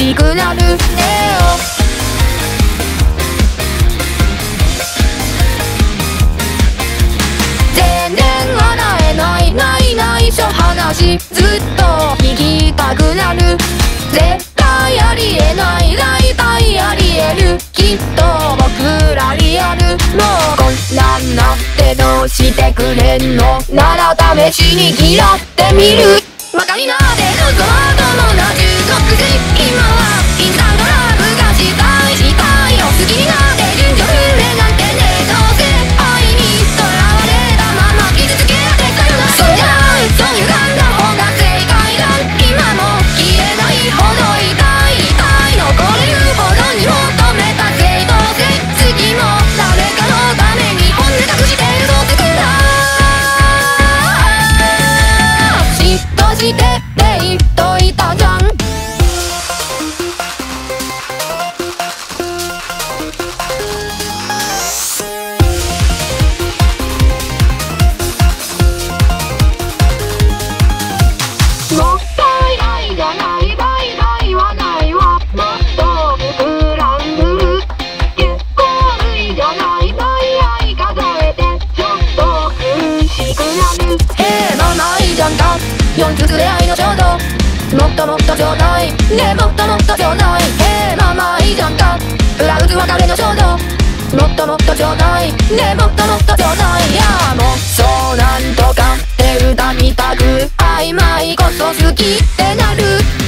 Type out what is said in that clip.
しくなるねよ。全然笑えないないないしょ話ずっと聞きたくなる。絶対ありえない大体ありえるきっと僕らリアル。もうこんなんなってどうしてくれんのなら試しに嫌ってみる。バカになってるぞ友達属性。今はインスタントラブがしたいしたいよ。好きになって順序不明なんてねどうせ愛にとらわれたまま傷つけられたよな。そうじゃないそう歪んだ方が正解だ。今も消えないほど痛い痛い残れるほどに求めた正当性。次も誰かのために本音隠して嘘つくな。嫉妬してって言っといたじゃん。もったいないじゃない大体はないわ。もっと膨らんでる結構類じゃないない愛数えてちょっと苦しくなる。へえまあないじゃんか4つで愛の衝動もっともっとちょうだいねもっともっとちょうだい。へえまあまあいいじゃんか裏打つ別れの衝動もっともっとちょうだいねもっともっとちょうだい。いやもうそうなんとか手歌みたく曖昧こそ好きってなる。